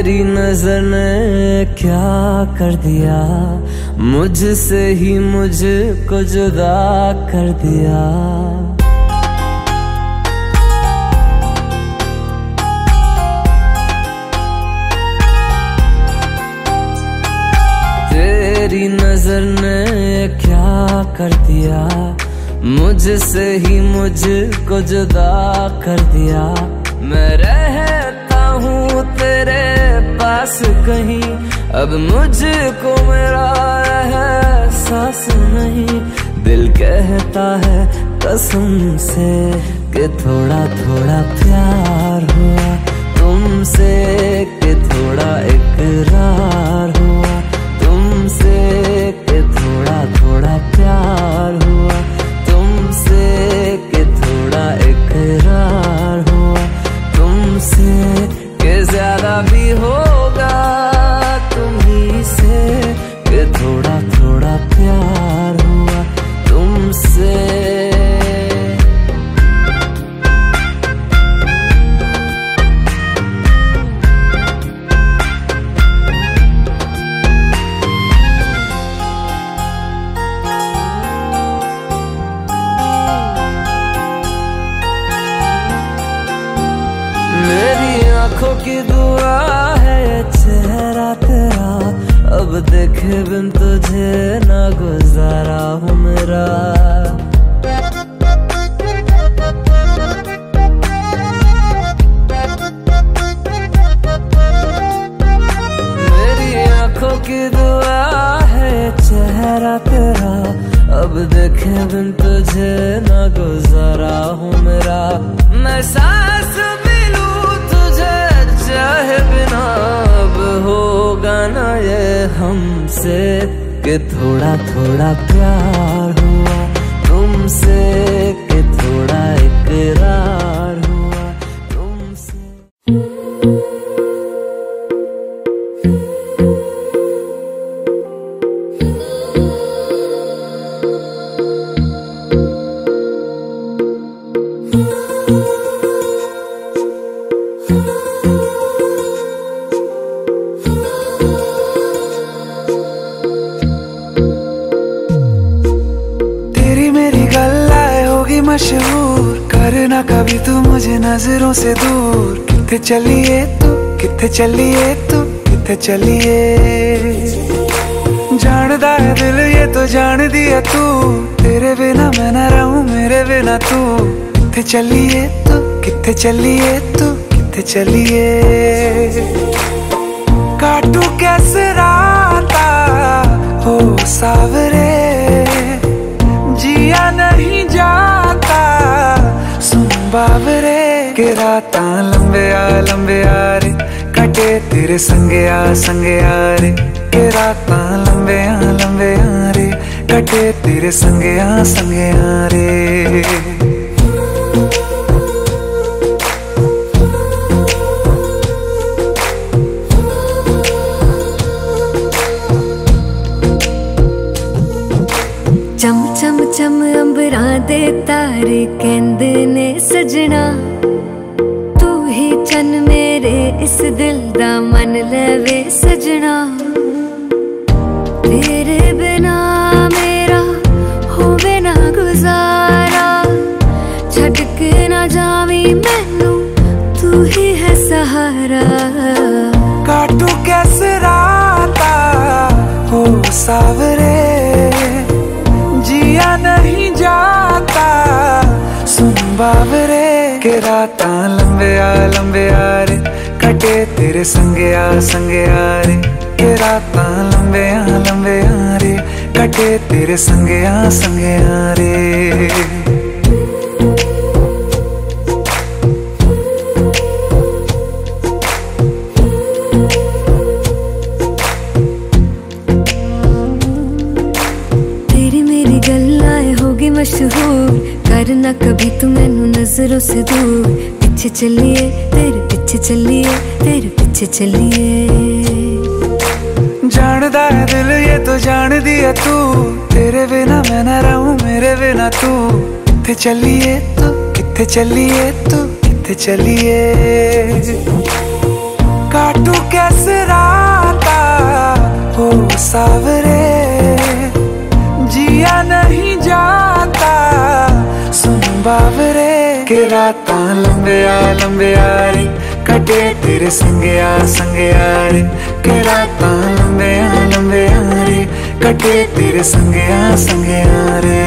तेरी नजर ने क्या कर दिया, मुझसे ही मुझको जुदा कर दिया। तेरी नजर ने क्या कर दिया, मुझसे ही मुझको जुदा कर दिया। मैं रहता हूँ तेरे पास कहीं, अब मुझको मेरा एहसास नहीं। दिल कहता है कसम से कि थोड़ा थोड़ा प्यार हुआ तुमसे, कि थोड़ा इकरार हुआ तुमसे, कि थोड़ा थोड़ा प्यार हुआ तुमसे, कि थोड़ा इकरार हुआ तुमसे, कि ज्यादा भी होगा तुम्ही से, कि थोड़ा थोड़ा प्यार हुआ तुमसे। आँखों की दुआ है चेहरा तेरा, अब देखे बिन तुझे ना गुजारा हूँ मेरा। मेरी आँखों की दुआ है चेहरा तेरा, अब देखे बिन तुझे ना गुजारा हूँ मेरा। मैं सांस चाहे बिना अब होगा ना ये हमसे, कि थोड़ा थोड़ा प्यार हुआ तुमसे, कि थोड़ा इकरार हुआ तुमसे। मशहूर करना कभी तू मुझे नजरों से दूर। किथे चलिए तू, किथे चलिए तू, किथे चलिए। जानदा है दिल ये तो जान दिया तू, तेरे बिना मैं ना रहूं मेरे बिना तू। किथे चलिए तू, किथे चलिए तू, किथे चलिए। काटू कैसे राता हो सावरे, जिया नहीं जाता सुन बाबरे। के राता लंबे आ रे, कटे तेरे संगे आ रे। के राता लंबे आ रे, कटे तेरे संगे आ रे। चम चम चम अंबरां दे तारे कहंदे ने सजना, तू ही चन मेरे इस दिल दा मन लवे सजना। तेरे बिना मेरा होवे ना गुजारा, छड़ के ना जावी मैनू तू ही है सहारा। काटू कैसे राता हो सावरे, जिया नहीं जाता सुन बाबरे। के राता लंबे आ रे, कटे तेरे संगे आ रे। के राता लंबे आ रे, कटे तेरे संगे आ रे। मशहूर करना कभी तू मैनू नजरों से दूर। पीछे चलिए तेरे पीछे चलिए, तेरे पीछे चलिए। जानदा है दिल ये तो जान दिया तू, तेरे बिना मैं ना रहूं मेरे बिना तू। किथे चलिए तू, किथे चलिए तू, किथे चलिए। काटू कैसे सावरे जिया नहीं जाता सुन बावरे के रातां लंबिया लंबिया रे कटे तेरे संगया संगया रे के रातां लंबिया लंबिया रे कटे तेरे संगया संगया रे।